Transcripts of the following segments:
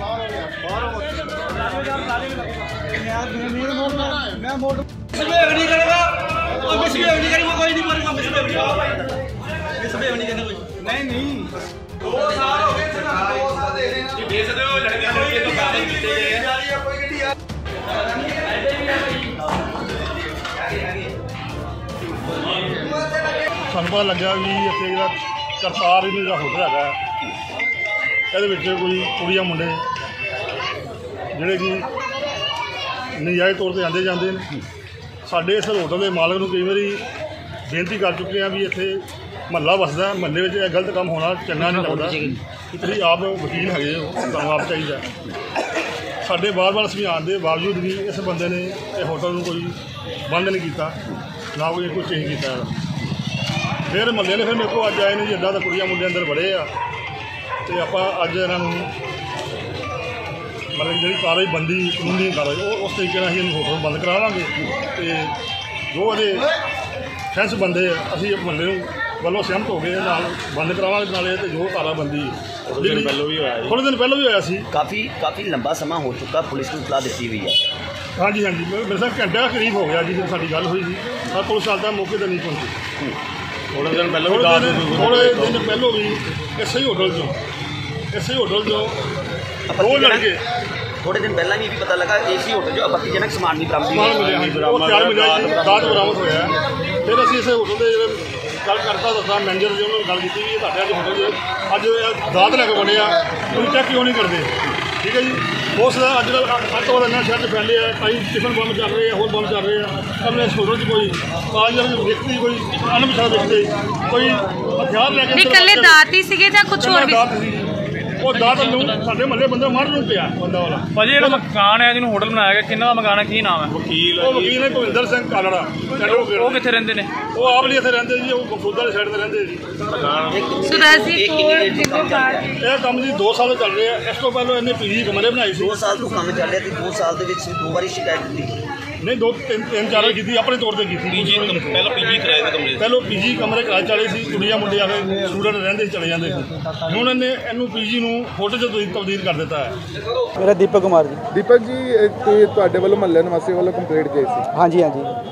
ਸਾਨੂੰ ਪਤਾ ਲੱਗਿਆ ਵੀ ਇੱਥੇ ਜਿਹੜਾ ਕਰਤਾਰ ਇਹਨਾਂ ਦਾ ਹੋਟਲ ਹੈਗਾ, ਇਹਦੇ ਵਿੱਚ ਕੋਈ ਕੁੜੀਆਂ ਮੁੰਡੇ ਜਿਹੜੇ ਕਿ ਨਜਾਇਜ਼ ਤੌਰ 'ਤੇ ਆਉਂਦੇ ਜਾਂਦੇ ਨੇ। ਸਾਡੇ ਇਸ ਹੋਟਲ ਦੇ ਮਾਲਕ ਨੂੰ ਕਈ ਵਾਰੀ ਬੇਨਤੀ ਕਰ ਚੁੱਕੇ ਹਾਂ ਵੀ ਇੱਥੇ ਮਹੱਲਾ ਵਸਦਾ, ਮਹੱਲੇ ਵਿੱਚ ਇਹ ਗਲਤ ਕੰਮ ਹੋਣਾ ਚੰਗਾ ਨਹੀਂ ਲੱਗਦਾ। ਤੁਸੀਂ ਆਪ ਵਕੀਲ ਹੈਗੇ ਹੋ, ਤੁਹਾਨੂੰ ਆਪ ਚਾਹੀਦਾ। ਸਾਡੇ ਵਾਰ-ਵਾਰ ਸਮਝਾਉਣ ਦੇ ਬਾਵਜੂਦ ਵੀ ਇਸ ਬੰਦੇ ਨੇ ਇਹ ਹੋਟਲ ਨੂੰ ਕੋਈ ਬੰਦ ਨਹੀਂ ਕੀਤਾ, ਨਾ ਕੋਈ ਕੁਛ ਚੇਂਜ ਕੀਤਾ ਇਹਦਾ। ਫਿਰ ਮਹੱਲੇ ਨੇ ਫਿਰ ਮੇਰੇ ਕੋਲ ਅੱਜ ਆਏ ਨੇ ਜੀ, ਇੱਦਾਂ ਤਾਂ ਕੁੜੀਆਂ ਮੁੰਡੇ ਅੰਦਰ ਬੜੇ ਆ, ਅਤੇ ਆਪਾਂ ਅੱਜ ਇਹਨਾਂ ਨੂੰ ਮਤਲਬ ਜਿਹੜੀ ਕਾਰਵਾਈ ਬੰਦੀ ਕਾਨੂੰਨੀ ਕਾਰਵਾਈ ਉਹ ਉਸ ਤਰੀਕੇ ਨਾਲ ਅਸੀਂ ਇਹਨੂੰ ਹੋਟਲ ਬੰਦ ਕਰਾਵਾਂਗੇ। ਅਤੇ ਜੋ ਇਹਦੇ ਫੈਂਸ ਬੰਦੇ ਆ ਅਸੀਂ ਮਹੱਲੇ ਨੂੰ ਵੱਲੋਂ ਸਹਿਮਤ ਹੋ ਗਏ ਨਾਲ ਬੰਦ ਕਰਾਵਾਂਗੇ, ਨਾਲੇ ਅਤੇ ਜੋ ਤਾਲਾਬੰਦੀ ਥੋੜ੍ਹੇ ਦਿਨ ਪਹਿਲਾਂ ਵੀ ਹੋਇਆ ਸੀ। ਕਾਫੀ ਲੰਬਾ ਸਮਾਂ ਹੋ ਚੁੱਕਾ, ਪੁਲਿਸ ਨੂੰ ਇਤਲਾਹ ਦਿੱਤੀ ਹੋਈ ਹੈ। ਹਾਂਜੀ ਮੇਰੇ ਸਾਹ ਘੰਟਾ ਕਰੀਬ ਹੋ ਗਿਆ ਜੀ ਜਦੋਂ ਸਾਡੀ ਗੱਲ ਹੋਈ ਸੀ, ਪਰ ਪੁਲਿਸ ਹਾਲ ਤੱਕ ਮੌਕੇ 'ਤੇ ਨਹੀਂ ਪਹੁੰਚੀ। ਥੋੜ੍ਹੇ ਦਿਨ ਪਹਿਲੋਂ ਵੀ ਇਸੇ ਹੋਟਲ 'ਚੋਂ ਦੋ ਲੜਕੇ ਥੋੜੇ ਦਿਨ ਪਹਿਲਾਂ ਵੀ ਪਤਾ ਲੱਗਾ ਇਸੇ ਹੋਟਲ 'ਚੋਂ ਆਪੱਤੀਜਨਕ ਸਮਾਨ ਵੀ ਬਰਾਮਦ ਦਾਜ ਬਰਾਮਦ ਹੋਇਆ। ਫਿਰ ਅਸੀਂ ਇਸੇ ਹੋਟਲ ਦੇ ਗੱਲ ਕਰਤਾ ਦੱਸਾਂ ਮੈਨੇਜਰ ਜੀ, ਉਹਨਾਂ ਨਾਲ ਗੱਲ ਕੀਤੀ ਵੀ ਸਾਡੇ ਅੱਜ ਹੋਟਲ 'ਚ ਅੱਜ ਦਾਜ ਲੈ ਕੇ ਬਣੇ ਆ, ਤੁਸੀਂ ਚੈੱਕ ਕਿਉਂ ਨਹੀਂ ਕਰਦੇ? ਠੀਕ ਹੈ ਜੀ। ਉਸ ਦਾ ਅੱਜ ਕੱਲ੍ਹ ਅੱਤ ਵਾਲਾ ਇੰਨਾ ਸ਼ਹਿਰ 'ਚ ਫੈਲੇ ਆ, ਕਈ ਟਿਫਨ ਬੰਦ ਚੱਲ ਰਹੇ ਆ, ਹੋਰ ਬੰਦ ਚੱਲ ਰਹੇ ਆ। ਆਪਣੇ ਇਸ ਹੋਟਲ 'ਚ ਕੋਈ ਕਾਜਰ ਵਿਅਕਤੀ, ਕੋਈ ਅਣਪਛਾਤਾ ਵਿਅਕਤੀ, ਕੋਈ ਹਥਿਆਰ ਲੈ ਕੇ ਇਕੱਲੇ ਦਾਤ ਹੀ ਸੀਗੇ ਜਾਂ ਕੁਝ ਹੋਰ ਵੀ? ਉਹ ਦਾਤ ਨੂੰ ਸਾਡੇ ਮਹੱਲੇ ਬੰਦਾ ਮਾਰ ਨੂੰ ਪਿਆ ਬੰਦਾ ਵਾਲਾ। ਭਾਜੀ ਜਿਹੜਾ ਮਕਾਨ ਹੈ ਜਿਹਨੂੰ ਹੋਟਲ ਬਣਾਇਆ ਗਿਆ, ਕਿੰਨਾ ਦਾ ਮਕਾਨ ਹੈ, ਕੀ ਨਾਮ ਹੈ? ਉਹ ਵਕੀਲ ਨੇ ਭਵਿੰਦਰ ਸਿੰਘ ਕਾਲੜਾ। ਉਹ ਕਿੱਥੇ ਰਹਿੰਦੇ ਨੇ? ਉਹ ਆਪ ਲਈ ਇੱਥੇ ਰਹਿੰਦੇ ਜੀ, ਉਹ ਮਕਸੂਦਾ ਵਾਲੀ ਸਾਈਡ 'ਤੇ ਰਹਿੰਦੇ ਜੀ। ਇਹ ਕੰਮ ਜੀ 2 ਸਾਲ ਚੱਲ ਰਿਹਾ। ਇਸ ਤੋਂ ਪਹਿਲਾਂ ਇਹਨੇ ਪੀਜੀ ਕਮਰੇ ਬਣਾਏ ਸੀ। 2 ਸਾਲ ਤੋਂ ਕੰਮ ਚੱਲ ਰਿਹਾ ਤੇ 2 ਸਾਲ ਦੇ ਵਿੱਚ 2 ਵਾਰੀ ਸ਼ਿਕਾਇਤ ਦਿੱਤੀ। ਨਹੀਂ 2-3-4 ਵਾਰ ਕੀਤੀ, ਆਪਣੇ ਤੌਰ 'ਤੇ ਕੀਤੀ। ਪਹਿਲਾਂ ਪੀਜੀ ਕਮਰੇ ਕਿਰਾਏ ਚਾਲੇ ਸੀ, ਕੁੜੀਆਂ ਮੁੰਡੇ ਆ ਕੇ ਸਟੂਡੈਂਟ ਰਹਿੰਦੇ ਸੀ, ਚਲੇ ਜਾਂਦੇ ਸੀ। ਹੁਣ ਇਹਨੂੰ ਪੀਜੀ ਨੂੰ ਹੋਟਲ 'ਚ ਤਬਦੀਲ ਕਰ ਦਿੱਤਾ ਹੈ। ਮੇਰਾ ਦੀਪਕ ਕੁਮਾਰ ਜੀ। ਦੀਪਕ ਜੀ, ਤੇ ਤੁਹਾਡੇ ਵੱਲੋਂ ਮਹੱਲੇ ਨਿਵਾਸੀ ਵੱਲੋਂ ਕੰਪਲੇਂਟ ਗਈ ਸੀ? ਹਾਂਜੀ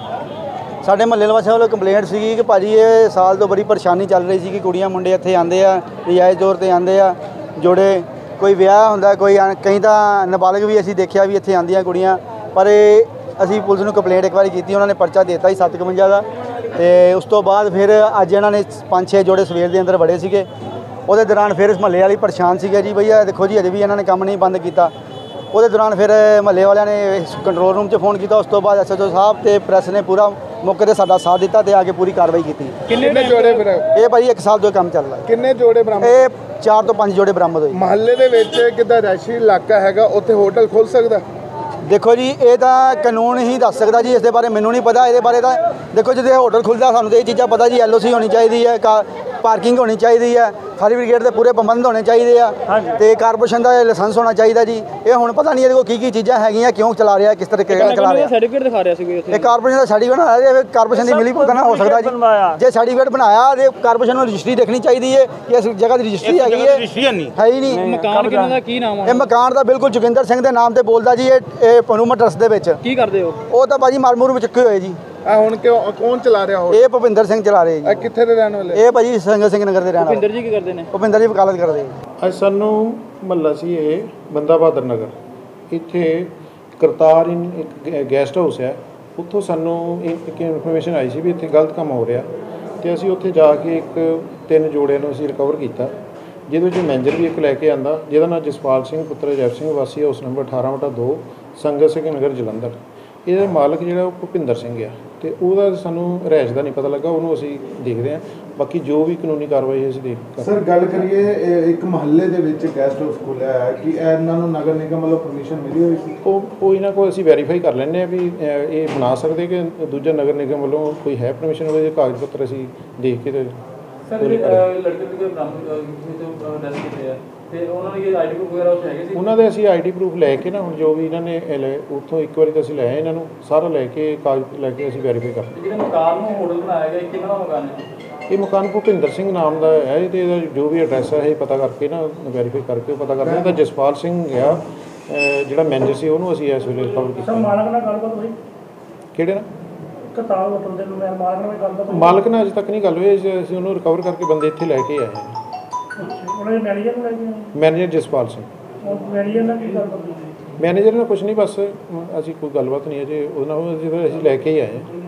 ਸਾਡੇ ਮਹੱਲੇ ਨਿਵਾਸੀਆਂ ਵੱਲੋਂ ਕੰਪਲੇਂਟ ਸੀਗੀ ਕਿ ਭਾਜੀ ਇਹ ਸਾਲ ਤੋਂ ਬੜੀ ਪਰੇਸ਼ਾਨੀ ਚੱਲ ਰਹੀ ਸੀ ਕਿ ਕੁੜੀਆਂ ਮੁੰਡੇ ਇੱਥੇ ਆਉਂਦੇ ਆ, ਨਜਾਇਜ਼ ਤੌਰ 'ਤੇ ਆਉਂਦੇ ਆ, ਜੋੜੇ ਕੋਈ ਵਿਆਹ ਹੁੰਦਾ, ਕੋਈ ਕਈ ਤਾਂ ਨਾਬਾਲਗ ਵੀ ਅਸੀਂ ਦੇਖਿਆ ਵੀ ਇੱਥੇ ਆਉਂਦੀਆਂ ਕੁੜੀਆਂ। ਪਰ ਅਸੀਂ ਪੁਲਿਸ ਨੂੰ ਕੰਪਲੇਂਟ ਇੱਕ ਵਾਰੀ ਕੀਤੀ, ਉਹਨਾਂ ਨੇ ਪਰਚਾ ਦੇ ਦਿੱਤਾ ਸੀ 57 ਦਾ। ਅਤੇ ਉਸ ਤੋਂ ਬਾਅਦ ਫਿਰ ਅੱਜ ਇਹਨਾਂ ਨੇ 5-6 ਜੋੜੇ ਸਵੇਰ ਦੇ ਅੰਦਰ ਵੜੇ ਸੀਗੇ। ਉਹਦੇ ਦੌਰਾਨ ਫਿਰ ਇਸ ਮਹੱਲੇ ਵਾਲੀ ਪਰੇਸ਼ਾਨ ਸੀਗੇ ਜੀ, ਭਈਆ ਦੇਖੋ ਜੀ ਅਜੇ ਵੀ ਇਹਨਾਂ ਨੇ ਕੰਮ ਨਹੀਂ ਬੰਦ ਕੀਤਾ। ਉਹਦੇ ਦੌਰਾਨ ਫਿਰ ਮਹੱਲੇ ਵਾਲਿਆਂ ਨੇ ਕੰਟਰੋਲ ਰੂਮ 'ਚ ਫੋਨ ਕੀਤਾ। ਉਸ ਤੋਂ ਬਾਅਦ SHO ਸਾਹਿਬ ਅਤੇ ਪ੍ਰੈਸ ਨੇ ਪੂਰਾ ਮੌਕੇ 'ਤੇ ਸਾਡਾ ਸਾਥ ਦਿੱਤਾ ਅਤੇ ਆ ਕੇ ਪੂਰੀ ਕਾਰਵਾਈ ਕੀਤੀ। ਕਿੰਨੇ ਜੋੜੇ? ਇਹ ਭਾਈ 1 ਸਾਲ ਤੋਂ ਕੰਮ ਚੱਲ ਰਿਹਾ। ਕਿੰਨੇ ਜੋੜੇ ਬਰਾਮਦ? ਇਹ 4 ਤੋਂ 5 ਜੋੜੇ ਬਰਾਮਦ ਹੋਏ। ਮਹੱਲੇ ਦੇ ਵਿੱਚ ਕਿੱਦਾਂ ਰੈਸ਼ੀ ਇਲਾਕਾ ਹੈਗਾ, ਉੱਥੇ ਹੋਟਲ ਖੁੱਲ੍ਹ ਸਕਦਾ? ਦੇਖੋ ਜੀ ਇਹ ਤਾਂ ਕਾਨੂੰਨ ਹੀ ਦੱਸ ਸਕਦਾ ਜੀ, ਇਸ ਦੇ ਬਾਰੇ ਮੈਨੂੰ ਨਹੀਂ ਪਤਾ। ਇਹਦੇ ਬਾਰੇ ਤਾਂ ਦੇਖੋ ਜਦੋਂ ਹੋਟਲ ਖੁੱਲ੍ਹਦਾ ਸਾਨੂੰ ਤਾਂ ਇਹ ਚੀਜ਼ਾਂ ਪਤਾ ਜੀ, LOC ਹੋਣੀ ਚਾਹੀਦੀ ਹੈ, ਪਾਰਕਿੰਗ ਹੋਣੀ ਚਾਹੀਦੀ ਹੈ, ਫਾਇਰ ਬ੍ਰਿਗੇਡ ਦੇ ਪੂਰੇ ਪ੍ਰਬੰਧ ਹੋਣੇ ਚਾਹੀਦੇ ਆ, ਅਤੇ ਕਾਰਪੋਰੇਸ਼ਨ ਦਾ ਲਾਇਸੈਂਸ ਹੋਣਾ ਚਾਹੀਦਾ ਜੀ। ਇਹ ਹੁਣ ਪਤਾ ਨਹੀਂ ਇਹਦੇ ਕੋਲ ਕੀ ਚੀਜ਼ਾਂ ਹੈਗੀਆਂ, ਕਿਉਂ ਚਲਾ ਰਿਹਾ, ਕਿਸ ਤਰੀਕੇ ਨਾਲ ਚਲਾ ਰਿਹਾ। ਸਰਟੀਫਿਕੇਟ ਦਿਖਾ ਰਿਹਾ ਸੀ ਕੋਈ ਉੱਥੇ? ਇਹ ਕਾਰਪੋਰੇਸ਼ਨ ਦਾ ਸਰਟੀਫਿਕੇਟ ਬਣਾਇਆ, ਕਾਰਪੋਰੇਸ਼ਨ ਦੀ ਮਿਲੀ ਭੁਗਤ ਨਾ ਹੋ ਸਕਦਾ ਜੀ। ਜੇ ਸਰਟੀਫਿਕੇਟ ਬਣਾਇਆ ਤੇ ਕਾਰਪੋਰੇਸ਼ਨ ਨੂੰ ਰਜਿਸਟਰੀ ਦੇਖਣੀ ਚਾਹੀਦੀ ਹੈ ਕਿ ਇਸ ਜਗ੍ਹਾ ਦੀ ਰਜਿਸਟਰੀ ਹੈਗੀ ਹੈ ਹੀ ਨਹੀਂ। ਮਕਾਨ ਕਿਹਨਾਂ ਦਾ, ਕੀ ਨਾਮ ਹੈ? ਇਹ ਮਕਾਨ ਦਾ ਬਿਲਕੁਲ ਜੋਗਿੰਦਰ ਸਿੰਘ ਦੇ ਨਾਮ ਤੇ ਬੋਲਦਾ ਜੀ। ਇਹ ਪਨੂਮਾ ਟਰਸਟ ਦੇ ਵਿੱਚ ਕੀ ਕਰਦੇ ਹੋ? ਉਹ ਤਾਂ ਭਾਜੀ ਮਾਰਮੂਰ ਵਿੱਚ ਚੁੱਕੇ ਹੋਏ ਜੀ। ਹੁਣ ਕੌਣ ਚਲਾ ਰਿਹਾ ਹੋਟਲ? ਇਹ ਭੁਪਿੰਦਰ ਸਿੰਘ ਚਲਾ ਰਹੇ ਜੀ। ਕਿੱਥੇ ਦੇ ਰਹਿਣ ਵਾਲੇ? ਇਹ ਭਾਜੀ ਸੰਗਤ ਸਿੰਘ ਨਗਰ ਦੇ ਰਹਿਣ ਵਾਲੇ। ਭੁਪਿੰਦਰ ਜੀ ਕੀ ਕਰਦੇ ਨੇ? ਭੁਪਿੰਦਰ ਜੀ ਵਕਾਲਤ ਕਰਦੇ। ਅੱਜ ਸਾਨੂੰ ਮਹੱਲਾ ਸੀ ਇਹ ਬੰਦਾ ਬਹਾਦਰ ਨਗਰ, ਇੱਥੇ ਕਰਤਾਰ ਇੱਕ ਗੈਸਟ ਹਾਊਸ ਹੈ, ਉੱਥੋਂ ਸਾਨੂੰ ਇੱਕ ਇਨਫੋਰਮੇਸ਼ਨ ਆਈ ਸੀ ਵੀ ਇੱਥੇ ਗਲਤ ਕੰਮ ਹੋ ਰਿਹਾ, ਅਤੇ ਅਸੀਂ ਉੱਥੇ ਜਾ ਕੇ 3 ਜੋੜਿਆਂ ਨੂੰ ਅਸੀਂ ਰਿਕਵਰ ਕੀਤਾ, ਜਿਹਦੇ ਵਿੱਚ ਮੈਨੇਜਰ ਵੀ ਇੱਕ ਲੈ ਕੇ ਆਂਦਾ, ਜਿਹਦਾ ਨਾਮ ਜਸਪਾਲ ਸਿੰਘ ਪੁੱਤਰ ਜੈਪ ਸਿੰਘ ਵਾਸੀ ਹਾਊਸ ਨੰਬਰ 18/2 ਸੰਗਤ ਸਿੰਘ ਨਗਰ ਜਲੰਧਰ। ਇਹਦਾ ਮਾਲਕ ਜਿਹੜਾ ਉਹ ਭੁਪਿੰਦਰ ਸਿੰਘ ਆ, ਅਤੇ ਉਹਦਾ ਸਾਨੂੰ ਰਿਹਾਇਸ਼ ਦਾ ਨਹੀਂ ਪਤਾ ਲੱਗਾ, ਉਹਨੂੰ ਅਸੀਂ ਦੇਖਦੇ ਹਾਂ। ਬਾਕੀ ਜੋ ਵੀ ਕਾਨੂੰਨੀ ਕਾਰਵਾਈ ਅਸੀਂ ਦੇਖ। ਸਰ ਗੱਲ ਕਰੀਏ, ਇੱਕ ਮਹੱਲੇ ਦੇ ਵਿੱਚ ਗੈਸਟ ਹਾਊਸ ਖੋਲ੍ਹਿਆ ਹੈ, ਕਿ ਇਹਨਾਂ ਨੂੰ ਨਗਰ ਨਿਗਮ ਵੱਲੋਂ ਪਰਮਿਸ਼ਨ ਮਿਲੀ ਹੋਈ ਸੀ? ਉਹ ਇਹਨਾਂ ਕੋਲ ਅਸੀਂ ਵੈਰੀਫਾਈ ਕਰ ਲੈਂਦੇ ਹਾਂ ਵੀ ਇਹ ਬਣਾ ਸਕਦੇ ਕਿ ਦੂਜਾ ਨਗਰ ਨਿਗਮ ਵੱਲੋਂ ਕੋਈ ਹੈ ਪਰਮਿਸ਼ਨ, ਉਹਦੇ ਕਾਗਜ਼ ਪੱਤਰ ਅਸੀਂ ਦੇਖ ਕੇ। ਸਰ ਲੜਕੇ ਦੇ ਉਹਨਾਂ ਦੇ ਅਸੀਂ ID ਪ੍ਰੂਫ ਲੈ ਕੇ ਨਾ, ਹੁਣ ਜੋ ਵੀ ਇਹਨਾਂ ਨੇ ਉੱਥੋਂ ਇੱਕ ਵਾਰੀ ਤਾਂ ਅਸੀਂ ਲੈ ਆਏ, ਇਹਨਾਂ ਨੂੰ ਸਾਰਾ ਲੈ ਕੇ ਕਾਗਜ਼ ਲੈ ਕੇ ਅਸੀਂ ਵੈਰੀਫਾਈ ਕਰਦੇ। ਜਿਹੜੇ ਮਕਾਨ ਨੂੰ ਹੋਟਲ ਬਣਾਇਆ ਗਿਆ, ਕਿੰਨਾ ਦਾ ਮਕਾਨ ਹੈ? ਇਹ ਮਕਾਨ ਭੁਪਿੰਦਰ ਸਿੰਘ ਨਾਮ ਦਾ ਹੈ ਤੇ ਇਹਦਾ ਜੋ ਵੀ ਐਡਰੈਸ ਹੈ ਇਹ ਪਤਾ ਕਰਕੇ ਨਾ ਵੈਰੀਫਾਈ ਕਰਕੇ ਪਤਾ ਕਰਦੇ ਹਾਂ। ਤਾਂ ਜਸਪਾਲ ਸਿੰਘ ਆ ਜਿਹੜਾ ਮੈਨੇਜਰ ਸੀ ਉਹਨੂੰ ਅਸੀਂ ਇਸ ਵੇਲੇ ਰਿਕਵਰ ਕੀਤਾ। ਮਾਲਕ ਨਾਲ ਗੱਲਬਾਤ ਹੋਈ? ਕਿਹੜੇ ਨਾਲ? ਕਤਾਲ ਹੋਟਲ ਦੇ ਮਾਲਕ ਨਾਲ ਗੱਲਬਾਤ ਹੋਈ? ਮਾਲਕ ਨਾਲ ਅਜੇ ਤੱਕ ਨਹੀਂ ਗੱਲ ਹੋਈ। ਅਸੀਂ ਉਹਨੂੰ ਰਿਕਵਰ ਕਰਕੇ ਬੰਦੇ ਇੱਥੇ ਲੈ ਕੇ ਆਏ ਹਾਂ। ਉਹਨਾਂ ਦੇ ਮੈਨੇਜਰ ਨੂੰ ਲੈ ਕੇ ਆਏ? ਮੈਨੇਜਰ ਜਸਪਾਲ ਸਿੰਘ। ਮੈਨੇਜਰ ਨਾਲ ਕੀ ਗੱਲਬਾਤ ਹੋਈ? ਮੈਨੇਜਰ ਨਾਲ ਕੁਝ ਨਹੀਂ, ਬਸ ਅਸੀਂ ਕੋਈ ਗੱਲਬਾਤ ਨਹੀਂ ਅਜੇ ਉਹਨਾਂ ਨੂੰ ਅਸੀਂ ਲੈ ਕੇ ਹੀ ਆਏ ਹਾਂ।